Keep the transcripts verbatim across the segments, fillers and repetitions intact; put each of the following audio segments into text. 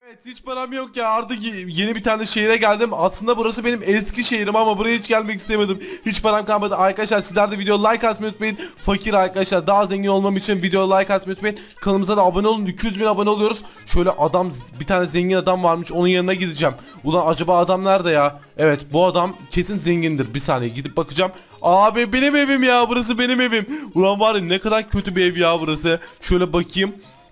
Evet, hiç param yok ya, artık yeni bir tane şehire geldim. Aslında burası benim eski şehrim ama buraya hiç gelmek istemedim. Hiç param kalmadı arkadaşlar. Sizler de video like atmayı unutmayın. Fakir arkadaşlar, daha zengin olmam için video like atmayı unutmayın. Kanalımıza da abone olun. iki yüz bin abone oluyoruz. Şöyle adam, bir tane zengin adam varmış, onun yanına gideceğim. Ulan acaba adam nerede ya? Evet, bu adam kesin zengindir. Bir saniye gidip bakacağım. Abi benim evim ya, burası benim evim. Ulan var ya, ne kadar kötü bir ev ya burası. Şöyle bakayım.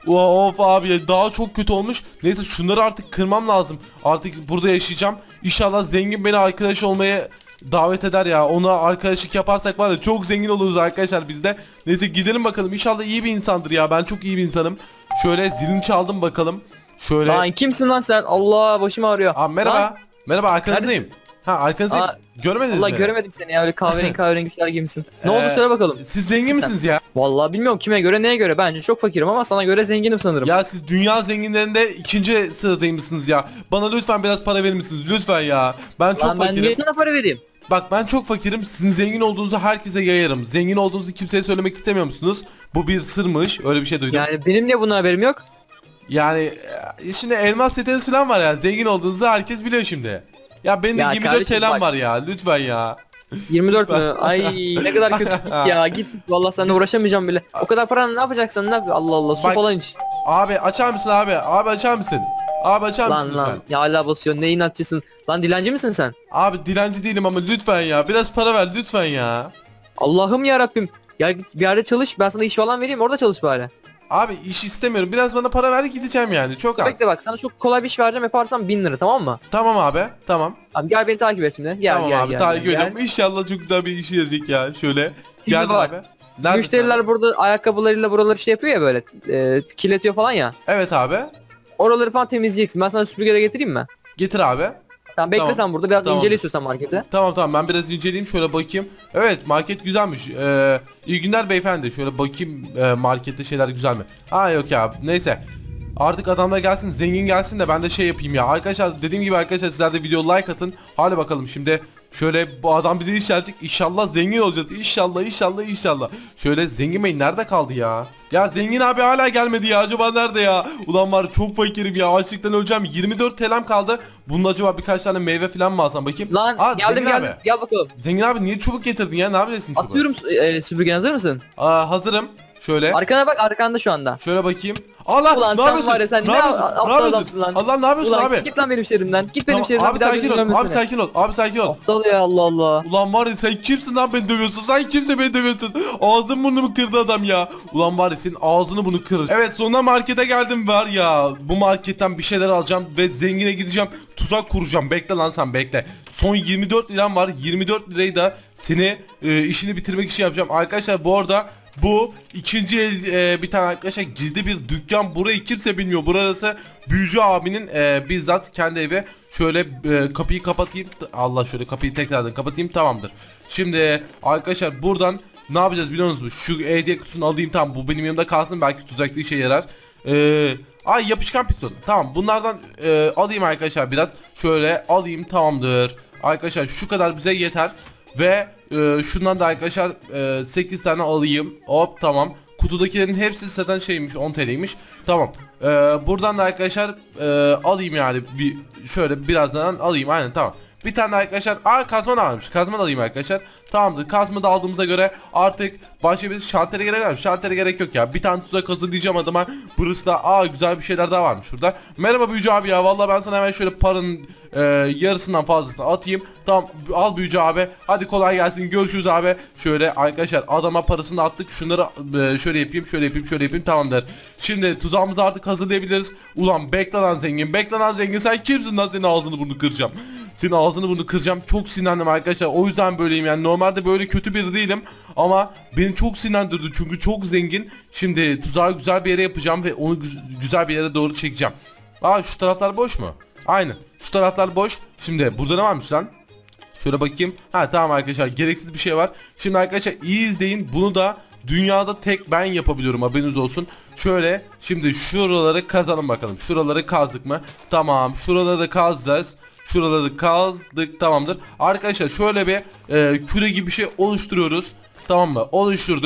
Of abi, daha çok kötü olmuş. Neyse, şunları artık kırmam lazım. Artık burada yaşayacağım. İnşallah zengin beni arkadaş olmaya davet eder ya. Ona arkadaşlık yaparsak var ya, çok zengin oluruz arkadaşlar biz de. Neyse gidelim bakalım. İnşallah iyi bir insandır ya. Ben çok iyi bir insanım. Şöyle zilini çaldım bakalım. Şöyle. Lan kimsin lan sen? Allah, başım ağrıyor. Aa, merhaba. Lan. Merhaba, arkanızdayım. Ha, arkanızdayım. Aa, Görmediniz Allah mi? göremedim seni ya, öyle kahverengi kahverengi şeyler giymişsin. Ne Ee, oldu söyle bakalım. Siz zengin misiniz ya? Vallahi bilmiyorum, kime göre neye göre, bence çok fakirim ama sana göre zenginim sanırım. Ya siz dünya zenginlerinde ikinci sıradaymışsınız ya. Bana lütfen biraz para verir misiniz? Lütfen ya. Ben çok Lan ben fakirim. niye sana para vereyim? Bak, ben çok fakirim. Sizin zengin olduğunuzu herkese yayarım. Zengin olduğunuzu kimseye söylemek istemiyor musunuz? Bu bir sırmış. Öyle bir şey duydum. Yani benim niye bunun haberim yok? Yani e, şimdi elmas setiniz falan var ya. Zengin olduğunuzu herkes biliyor şimdi. Ya benim de Ya yirmi dört kardeşim T L'm bak. var ya. Lütfen ya. yirmi dört mü? Ay ne kadar kötü, git ya git. Vallahi seninle uğraşamayacağım bile. O kadar paranı ne yapacaksın, ne yapıyorsun? Allah Allah, su Bak- falan iç. Abi açar mısın abi? Abi açar mısın? Abi açar mısın Lan lütfen? lan ya, hala basıyorsun, ne inatçısın. Lan dilenci misin sen? Abi dilenci değilim ama lütfen ya. Biraz para ver lütfen ya. Allah'ım ya Rabbim. Gel git bir yerde çalış, ben sana iş falan vereyim, orada çalış bari. Abi iş istemiyorum. Biraz bana para ver, gideceğim yani. Çok az. Bekle bak, sana çok kolay bir iş vereceğim, yaparsan bin lira, tamam mı? Tamam abi. Tamam. Abi gel beni takip et şimdi. Gel tamam gel abi, gel. takip gel, ediyorum. İnşallah çok güzel bir işe yarayacak ya. Şöyle. Geldim bak, abi. Neredesin Müşteriler abi? burada ayakkabılarıyla buraları şey yapıyor ya, böyle e, kirletiyor falan ya. Evet abi. Oraları falan temizleyeceksin. Ben sana süpürgeyle getireyim mi? Getir abi. Tamam, bekle Tamam. sen burada biraz Tamam. incele istiyorsan markete. Tamam tamam, ben biraz inceleyeyim, şöyle bakayım. Evet, market güzelmiş. Ee, iyi günler beyefendi. Şöyle bakayım, e, markette şeyler güzel mi? Ha yok ya, neyse. Artık adamlar gelsin, zengin gelsin de ben de şey yapayım ya. Arkadaşlar dediğim gibi arkadaşlar, sizler de video like atın. Hadi bakalım şimdi. Şöyle bu adam bize iş verecek. İnşallah zengin olacağız. İnşallah inşallah inşallah. Şöyle zengin bey nerede kaldı ya? Ya zengin abi hala gelmedi ya. Acaba nerede ya? Ulan var, çok fakirim ya. Açlıktan öleceğim. yirmi dört T L'm kaldı. Bunun acaba birkaç tane meyve falan mı alsam bakayım? Lan Aa, geldim zengin geldim. abi. Gel bakalım. Zengin abi niye çubuk getirdin ya? Ne yapacaksın çubuğu? Atıyorum e, süpürgen, hazır mısın? Aa, hazırım. Şöyle. Arkana bak, arkanda şu anda. Şöyle bakayım. Allah, Ulan ne sen yapıyorsun? var ya, sen ne yapıyorsun? aptal Ne yapıyorsun? adamsın lan. Allah, ne yapıyorsun Ulan abi? git lan benim şehrimden. Git benim Tamam, şehrimden, abi bir daha sakin gözümün ol. önüne Abi sürme. sakin ol. Abi sakin ol. Aptal ya, Allah Allah. Ulan var ya, sen kimsin lan beni dövüyorsun? Sen kimse beni dövüyorsun? Ağzını burnumu kırdı adam ya. Ulan var ya, senin ağzını bunu kırır. Evet, sonunda markete geldim var ya. Bu marketten bir şeyler alacağım ve zengine gideceğim. Tuzak kuracağım. Bekle lan sen, bekle. Son yirmi dört liram var. yirmi dört lirayı da seni e, işini bitirmek için yapacağım. Arkadaşlar bu arada bu ikinci el e, bir tane arkadaşlar gizli bir dükkan. Burayı kimse bilmiyor. Burası Büyücü abinin e, bizzat kendi evi. Şöyle e, kapıyı kapatayım. Allah, şöyle kapıyı tekrardan kapatayım, tamamdır. Şimdi arkadaşlar buradan ne yapacağız biliyor musunuz? Şu hediye kutusunu alayım, tamam, bu benim yanımda kalsın, belki tuzaklı işe yarar. Eee Ay, yapışkan piston. Tamam, bunlardan e, alayım arkadaşlar biraz. Şöyle alayım, tamamdır. Arkadaşlar şu kadar bize yeter. Ve e, şundan da arkadaşlar e, sekiz tane alayım. Hop, tamam. Kutudakilerin hepsi zaten şeymiş, on T L'ymiş. Tamam. E, buradan da arkadaşlar e, alayım yani. Bir, şöyle birazdan alayım, aynen, tamam. Bir tane arkadaşlar, aa, kazma da varmış. Kazma da alayım arkadaşlar. Tamamdır. Kazma da aldığımıza göre artık başka bir şaltere gerek var mı? Şaltere gerek yok ya. Bir tane tuzak hazırlayacağım adama. Burası da, aa, güzel bir şeyler daha varmış şurada. Merhaba Büyücü abi ya. Vallahi ben sana hemen şöyle paranın e, yarısından fazlasını atayım. Tamam, al Büyücü abi. Hadi kolay gelsin. Görüşürüz abi. Şöyle arkadaşlar adama parasını attık. Şunları e, şöyle yapayım, şöyle yapayım, şöyle yapayım. Tamamdır. Şimdi tuzağımızı artık hazırlayabiliriz. Ulan bekle lan zengin. Bekle lan zengin. Sen kimsin lan, senin ağzını burnunu kıracağım. Senin ağzını bunu kıracağım. Çok sinirlendim arkadaşlar. O yüzden böyleyim yani. Normalde böyle kötü biri değilim. Ama beni çok sinirlendirdi. Çünkü çok zengin. Şimdi tuzağı güzel bir yere yapacağım. Ve onu güz güzel bir yere doğru çekeceğim. Aa, şu taraflar boş mu? Aynen. Şu taraflar boş. Şimdi burada ne varmış lan? Şöyle bakayım. Ha, tamam arkadaşlar. Gereksiz bir şey var. Şimdi arkadaşlar iyi izleyin. Bunu da dünyada tek ben yapabiliyorum, haberiniz olsun. Şöyle şimdi şuraları kazalım bakalım. Şuraları kazdık mı? Tamam. Şuraları da kazacağız. Şuraları kazdık, tamamdır. Arkadaşlar şöyle bir e, küre gibi bir şey oluşturuyoruz. Tamam mı? Oluşturduk.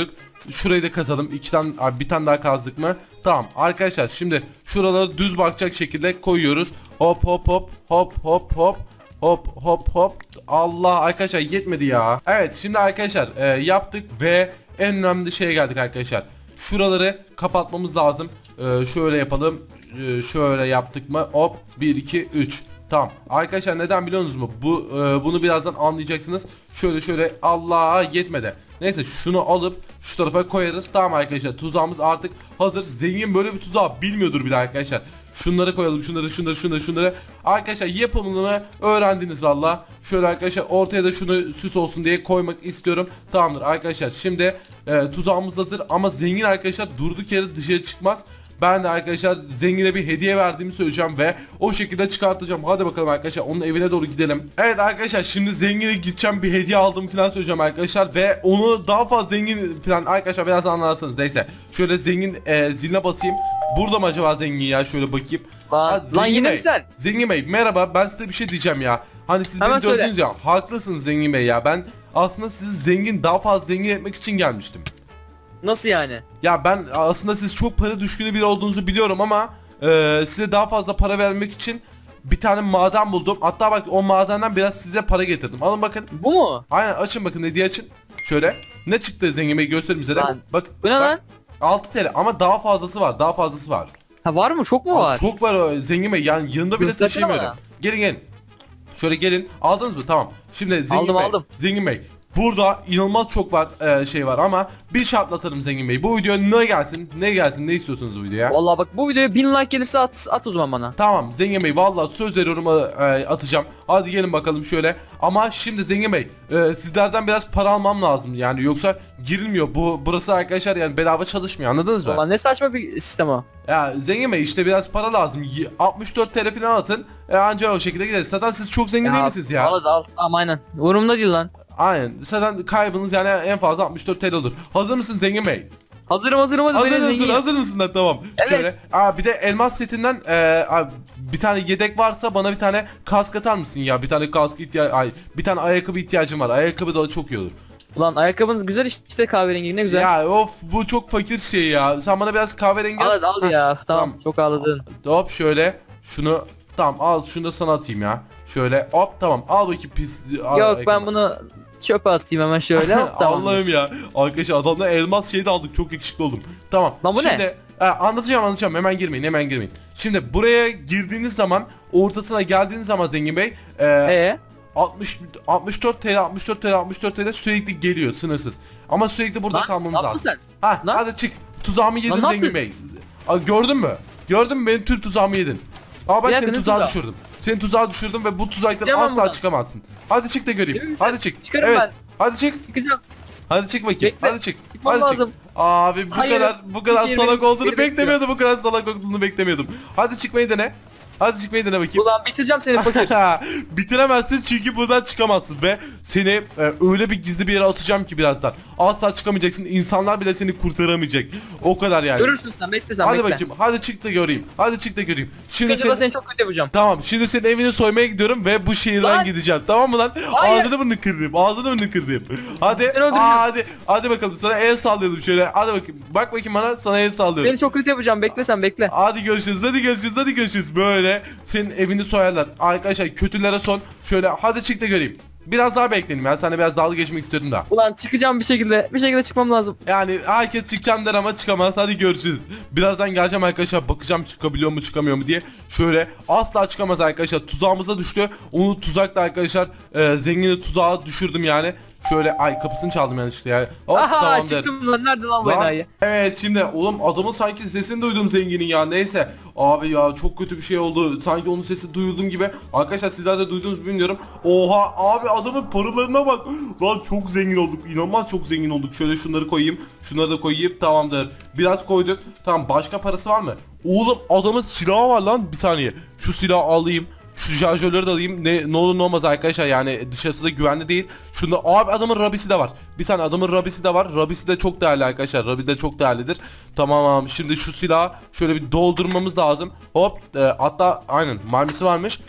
Şurayı da kazalım. İki tane, abi bir tane daha kazdık mı? Tamam arkadaşlar, şimdi şuraları düz bakacak şekilde koyuyoruz. Hop hop hop hop hop hop hop hop hop. Allah arkadaşlar, yetmedi ya. Evet şimdi arkadaşlar e, yaptık ve en önemli şeye geldik arkadaşlar. Şuraları kapatmamız lazım. E, şöyle yapalım. E, şöyle yaptık mı? Hop bir iki üç. Tamam arkadaşlar, neden biliyor musunuz mu? Bu e, bunu birazdan anlayacaksınız. Şöyle şöyle, Allah yetmedi. Neyse şunu alıp şu tarafa koyarız. Tamam arkadaşlar, tuzağımız artık hazır. Zengin böyle bir tuzağı bilmiyordur bile arkadaşlar. Şunları koyalım, şunları şunları şunları şunları. Arkadaşlar yapımını öğrendiniz valla. Şöyle arkadaşlar ortaya da şunu süs olsun diye koymak istiyorum. Tamamdır arkadaşlar, şimdi e, tuzağımız hazır. Ama zengin arkadaşlar durduk yere dışarı çıkmaz. Ben de arkadaşlar zengine bir hediye verdiğimi söyleyeceğim ve o şekilde çıkartacağım. Hadi bakalım arkadaşlar, onun evine doğru gidelim. Evet arkadaşlar, şimdi zengine gideceğim, bir hediye aldım falan söyleyeceğim arkadaşlar. Ve onu daha fazla zengin falan arkadaşlar biraz anlarsınız. Neyse şöyle zengin e, ziline basayım. Burada mı acaba zengin ya, şöyle bakayım. Lan, Ha, lan yine Bey, mi sen? Zengin Bey merhaba, ben size bir şey diyeceğim ya. Hani siz Hemen beni söyle. dövdünüz ya. Haklısınız Zengin Bey ya. Ben aslında sizi zengin, daha fazla zengin etmek için gelmiştim. Nasıl yani? Ya ben aslında siz çok para düşkünü biri olduğunuzu biliyorum ama e, size daha fazla para vermek için bir tane maden buldum. Hatta bak, o madenden biraz size para getirdim. Alın bakın. Bu mu? Aynen, açın bakın, hediye açın. Şöyle. Ne çıktı Zengin Bey, göstereyim size de. Lan, Bak. Bu ne bak, lan? altı TL ama daha fazlası var. Daha fazlası var. Ha var mı? Çok mu var? Çok var o Zengin Bey. Yani yanında bile Göstersene taşıyamıyorum. bana. Gelin gelin. Şöyle gelin. Aldınız mı? Tamam. Şimdi Zengin Aldım, Bey. aldım. Zengin Bey. Burada inanılmaz çok var e, şey var ama bir şartla atarım Zengin Bey. Bu video ne gelsin? Ne gelsin? Ne istiyorsunuz bu videoya? Vallahi bak, bu videoya bin like gelirse at, at o zaman bana. Tamam Zengin Bey, vallahi söz veriyorum e, atacağım. Hadi gelin bakalım şöyle. Ama şimdi Zengin Bey, e, sizlerden biraz para almam lazım yani, yoksa girilmiyor. Bu burası arkadaşlar yani bedava çalışmıyor, anladınız mı? Vallahi ne saçma bir sistem o. Ya Zengin Bey, işte biraz para lazım. Y- altmış dört TL falan atın. E, anca o şekilde gideriz. Zaten siz çok zengin değil misiniz ya? Al al. Tamam aynen. Umurumda değil lan. Aynen. Zaten kaybınız yani en fazla altmış dört TL olur. Hazır mısın Zengin Bey? Hazırım hazırım hadi. Hazır beni mısın? zengin. Hazır mısın lan? Tamam. Evet. Şöyle. Aa, bir de elmas setinden e, abi, bir tane yedek varsa bana bir tane kask atar mısın ya? Bir tane kask ihtiyaç, ay, bir tane ayakkabı ihtiyacım var. Ayakkabı da çok iyi olur. Ulan ayakkabınız güzel işte, kahverengi ne güzel. Ya of, bu çok fakir şey ya. Sen bana biraz kahverengi Al at. hadi al ya. Tamam, Tamam. çok ağladın. Hop şöyle. Şunu tamam, al şunu da sana atayım ya. Şöyle hop, tamam, al bakayım pis. Al, Yok ayakkabı. ben bunu çöpe atayım hemen şöyle. Tamam. Allah'ım ya. Arkadaşlar adamla elmas şeyi de aldık. Çok yakışıklı oldum. Tamam. Lan bu ne? Şimdi, e, anlatacağım anlatacağım. Hemen girmeyin hemen girmeyin. Şimdi buraya girdiğiniz zaman, ortasına geldiğiniz zaman Zengin Bey. E, Ee? altmış, altmış dört TL altmış dört TL altmış dört TL sürekli geliyor sınırsız. Ama sürekli burada Lan, kalmamız ne yaptın lazım. sen? Ha, Lan. hadi çık. Tuzağımı yedin Lan, ne Zengin yaptın? Bey. Aa, gördün mü? Gördün mü, benim tüm tuzağımı yedin. Aa bak, Bir dakika, seni ne tuzağa tuzağı? düşürdüm. Seni tuzağa düşürdüm ve bu tuzaktan Çıkamam asla buradan. çıkamazsın. Hadi çık da göreyim. Emin misin? Hadi çık. Çıkarım evet. ben. Hadi çık. Çıkacağım. Hadi çık bakayım. Bekle. Hadi çık. Çıkmam Hadi lazım. çık. Abi bu Hayır. kadar bu kadar Geri- salak olduğunu geri beklemiyordum. Bu kadar salak olduğunu beklemiyordum. Hadi çıkmayı dene. Hadi çıkmayı dene bakayım. Ulan bitireceğim seni fakir. Bitiremezsin çünkü buradan çıkamazsın ve seni e, öyle bir gizli bir yere atacağım ki birazdan. Asla çıkamayacaksın. İnsanlar bile seni kurtaramayacak. O kadar yani. Görürsün sen, bekle sen Hadi bekle. bakayım. Hadi çık da göreyim. Hadi çık da göreyim. Şimdi Çıkınca da sen... seni çok kötü yapacağım. Tamam, şimdi senin evini soymaya gidiyorum ve bu şehirden Lan! gideceğim. Tamam mı lan? Hayır! Ağzını bunu kırdım. Ağzını bunu kırdım. Hadi. Seni öldüreceğim. Aa, hadi. Hadi bakalım, sana el sallayalım şöyle. Hadi bakayım. Bak bakayım bana, sana el sallıyorum. Seni çok kötü yapacağım, bekle sen bekle. Hadi görüşürüz. Hadi görüşürüz. Hadi görüşürüz. Böyle senin evini soyarlar. Arkadaşlar kötülere son. Şöyle hadi çık da göreyim. Biraz daha bekleyelim ya. Sana biraz dalga geçmek istiyordum da. Ulan çıkacağım bir şekilde. Bir şekilde çıkmam lazım. Yani herkes çıkacağım der ama çıkamaz. Hadi görüşürüz. Birazdan geleceğim arkadaşlar. Bakacağım çıkabiliyor mu çıkamıyor mu diye. Şöyle asla çıkamaz arkadaşlar. Tuzağımıza düştü. Onu tuzakla arkadaşlar e, zengini tuzağa düşürdüm yani. Şöyle ay, kapısını çaldım yanlışlıkla ya. Hop, Aha tamamdır. çıktım lan, nerede lan bu Lan, enayi? evet şimdi oğlum, adamın sanki sesini duydum zenginin ya, neyse. Abi ya çok kötü bir şey oldu, sanki onun sesi duyuldum gibi. Arkadaşlar sizler de duydunuz mu bilmiyorum. Oha abi, adamın paralarına bak. Lan çok zengin olduk, inanılmaz çok zengin olduk. Şöyle şunları koyayım, şunları da koyayım, tamamdır. Biraz koyduk, tamam, başka parası var mı? Oğlum adamın silahı var lan, bir saniye. Şu silahı alayım. Şu şarjörleri de alayım. Ne, ne olur ne olmaz arkadaşlar, yani dışarısı da güvenli değil. Şunda abi adamın rabisi de var. Bir saniye, adamın rabisi de var. Rabisi de çok değerli arkadaşlar. Rabi de çok değerlidir. Tamam, şimdi şu silahı şöyle bir doldurmamız lazım. Hop, e, hatta aynen mermisi varmış.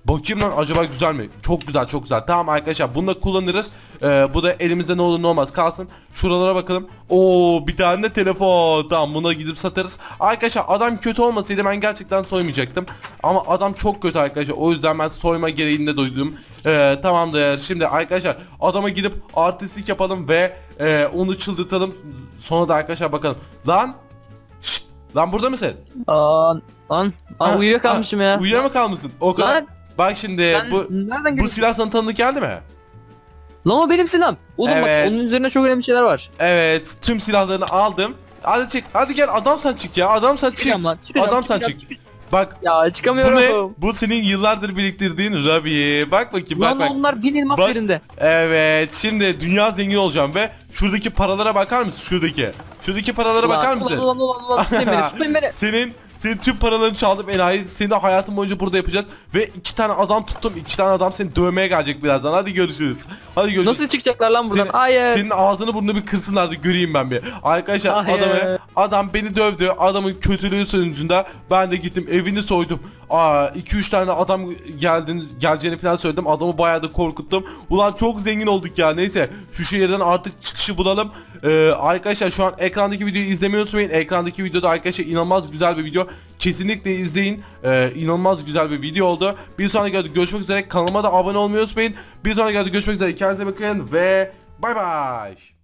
Bakayım lan acaba güzel mi? Çok güzel çok güzel. Tamam arkadaşlar bunu da kullanırız. Ee, bu da elimizde ne olur ne olmaz kalsın. Şuralara bakalım. Oo bir tane de telefon. Tamam buna gidip satarız. Arkadaşlar adam kötü olmasaydı ben gerçekten soymayacaktım. Ama adam çok kötü arkadaşlar. O yüzden ben soyma gereğinde duydum. Ee, tamamdır. Şimdi arkadaşlar adama gidip artistlik yapalım ve e, onu çıldırtalım. Sonra da arkadaşlar bakalım. Lan. Şşt. Lan burada mısın? Lan lan. Aa, Ha, uyuyakalmışım ha, ya. Uyuya mı kalmışsın? O kadar. Lan Bak şimdi sen bu nereden bu geldin? silah sana tanıdık geldi mi? Lan o benim silahım. Oğlum Evet. bak onun üzerine çok önemli şeyler var. Evet, tüm silahlarını aldım. Hadi çık. Hadi gel adam sen çık ya. Adam sen çık. Çıkacağım lan. Çıkacağım, Adam sen çıkacağım, çık. çıkacağım. Bak Ya bu ne? çıkamıyorum. Bu senin yıllardır biriktirdiğin Ruby. Bak bakayım bak Lan bak. onlar bin elmas Bak. birinde. Evet, şimdi dünya zengin olacağım ve şuradaki paralara bakar mısın? Şuradaki. Şuradaki paralara Ulan, bakar mısın? Ulan ulan ulan ulan tutmayın beni tutmayın beni. Senin senin tüm paralarını çaldım enayi. Seni de hayatın boyunca burada yapacağız. Ve iki tane adam tuttum. İki tane adam seni dövmeye gelecek birazdan. Hadi görüşürüz. Hadi görüşürüz. Nasıl çıkacaklar lan buradan? Senin- Hayır. Senin ağzını burnunu bir kırsınlar da göreyim ben bir. Arkadaşlar Hayır. adamı adam beni dövdü. Adamın kötülüğü sonucunda ben de gittim evini soydum. Aa iki üç tane adam geldiğini geleceğini falan söyledim. Adamı bayağı da korkuttum. Ulan çok zengin olduk ya. Neyse şu şehirden artık çıkışı bulalım. Ee, arkadaşlar şu an ekrandaki videoyu izlemeyi unutmayın. Ekrandaki videoda arkadaşlar inanılmaz güzel bir video. Kesinlikle izleyin. Ee, inanılmaz güzel bir video oldu. Bir sonraki videoda görüşmek üzere. Kanalıma da abone olmayı unutmayın. Bir sonraki videoda görüşmek üzere. Kendinize bakın ve bay bay.